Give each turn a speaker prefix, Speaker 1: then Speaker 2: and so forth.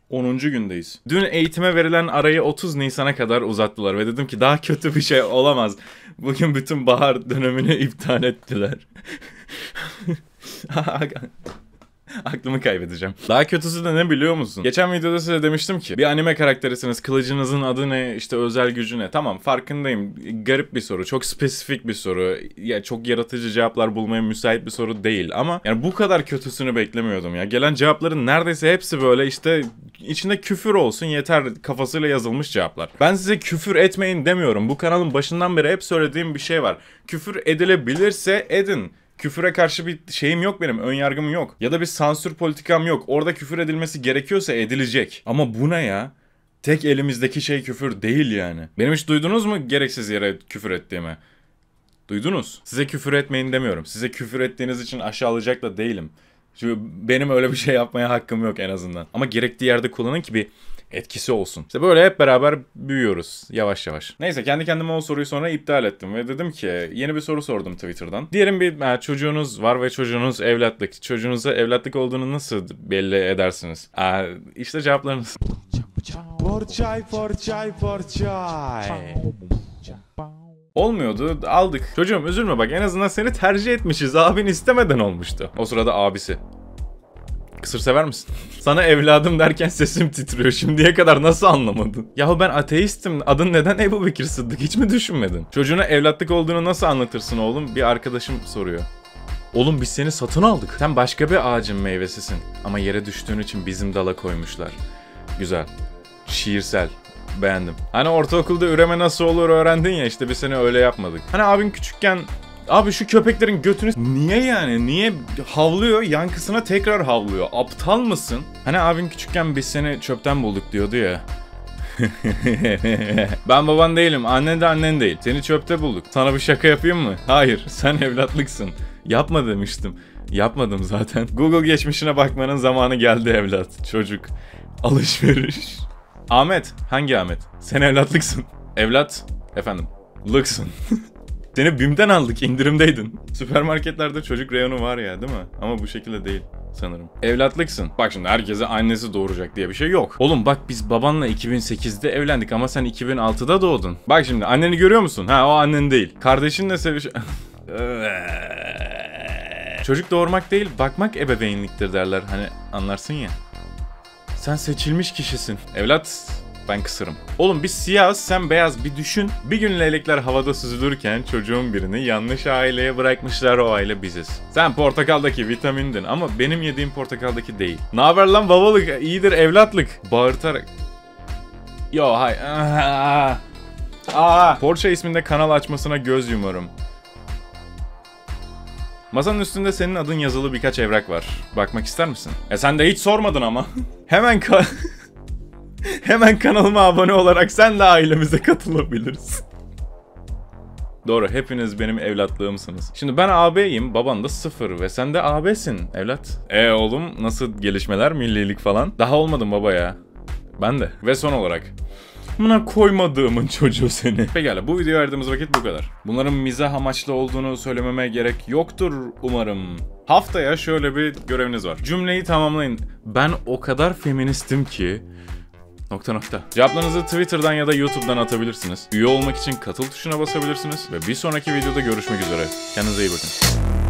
Speaker 1: 10. gündeyiz. Dün eğitime verilen arayı 30 Nisan'a kadar uzattılar ve dedim ki daha kötü bir şey olamaz. Bugün bütün bahar dönemini iptal ettiler. Aklımı kaybedeceğim. Daha kötüsü de ne biliyor musun? Geçen videoda size demiştim ki bir anime karakterisiniz. Kılıcınızın adı ne? İşte özel gücü ne? Tamam, farkındayım. Garip bir soru. Çok spesifik bir soru. Ya çok yaratıcı cevaplar bulmaya müsait bir soru değil. Ama yani bu kadar kötüsünü beklemiyordum ya. Gelen cevapların neredeyse hepsi böyle işte içinde küfür olsun yeter kafasıyla yazılmış cevaplar. Ben size küfür etmeyin demiyorum. Bu kanalın başından beri hep söylediğim bir şey var. Küfür edilebilirse edin. Küfüre karşı bir şeyim yok benim, önyargım yok. Ya da bir sansür politikam yok. Orada küfür edilmesi gerekiyorsa edilecek. Ama bu ne ya? Tek elimizdeki şey küfür değil yani. Benim hiç duydunuz mu gereksiz yere küfür ettiğimi? Duydunuz. Size küfür etmeyin demiyorum. Size küfür ettiğiniz için aşağılayacak da değilim. Çünkü benim öyle bir şey yapmaya hakkım yok en azından. Ama gerektiği yerde kullanın ki bir etkisi olsun. İşte böyle hep beraber büyüyoruz yavaş yavaş. Neyse kendi kendime o soruyu sonra iptal ettim ve dedim ki yeni bir soru sordum Twitter'dan. Diyelim bir çocuğunuz var ve çocuğunuz evlatlık. Çocuğunuza evlatlık olduğunu nasıl belli edersiniz? İşte cevaplarınız. Porçay. Olmuyordu, aldık. Çocuğum üzülme bak, en azından seni tercih etmişiz. Abin istemeden olmuştu. O sırada abisi. Kısır sever misin? Sana evladım derken sesim titriyor. Şimdiye kadar nasıl anlamadın? Yahu ben ateistim. Adın neden Ebu Bekir Sıddık? Hiç mi düşünmedin? Çocuğuna evlatlık olduğunu nasıl anlatırsın oğlum? Bir arkadaşım soruyor. Oğlum biz seni satın aldık. Sen başka bir ağacın meyvesisin. Ama yere düştüğün için bizim dala koymuşlar. Güzel. Şiirsel. Beğendim. Hani ortaokulda üreme nasıl olur öğrendin ya, işte biz seni öyle yapmadık. Hani abin küçükken abi şu köpeklerin götünü niye yani? Niye havlıyor? Yankısına tekrar havlıyor. Aptal mısın? Hani abin küçükken biz seni çöpten bulduk diyordu ya. Ben baban değilim. Annen de annen değil. Seni çöpte bulduk. Sana bir şaka yapayım mı? Hayır. Sen evlatlıksın. Yapma demiştim. Yapmadım zaten. Google geçmişine bakmanın zamanı geldi evlat. Çocuk. Alışveriş. Ahmet. Hangi Ahmet? Sen evlatlıksın. Evlat. Efendim. Lıksın. Seni BİM'den aldık, indirimdeydin. Süpermarketlerde çocuk reyonu var ya, değil mi? Ama bu şekilde değil sanırım. Evlatlıksın. Bak şimdi herkese annesi doğuracak diye bir şey yok. Oğlum bak biz babanla 2008'de evlendik ama sen 2006'da doğdun. Bak şimdi anneni görüyor musun? Ha, o annen değil. Kardeşinle seviş... Çocuk doğurmak değil, bakmak ebeveynliktir derler. Hani anlarsın ya. Sen seçilmiş kişisin. Evlat... Ben kısırım. Oğlum biz siyahız, sen beyaz, bir düşün. Bir gün leylekler havada süzülürken çocuğun birini yanlış aileye bırakmışlar, o aile biziz. Sen portakaldaki vitamindin ama benim yediğim portakaldaki değil. Naber lan babalık, iyidir evlatlık. Bağırtarak. Yo hay. Porsche isminde kanal açmasına göz yumarım. Masanın üstünde senin adın yazılı birkaç evrak var. Bakmak ister misin? Sen de hiç sormadın ama. Hemen kanalıma abone olarak sen de ailemize katılabilirsin. Doğru, hepiniz benim evlatlığımsınız. Şimdi ben ağabeyim, baban da 0 ve sen de ağabeysin evlat. Oğlum nasıl gelişmeler, millilik falan? Daha olmadım baba ya. Ben de. Ve son olarak. Buna koymadığımın çocuğu seni. Pekala, bu videoya ayırdığımız vakit bu kadar. Bunların mizah amaçlı olduğunu söylememe gerek yoktur umarım. Haftaya şöyle bir göreviniz var. Cümleyi tamamlayın. Ben o kadar feministim ki... ... Cevaplarınızı Twitter'dan ya da YouTube'dan atabilirsiniz. Üye olmak için katıl tuşuna basabilirsiniz. Ve bir sonraki videoda görüşmek üzere. Kendinize iyi bakın.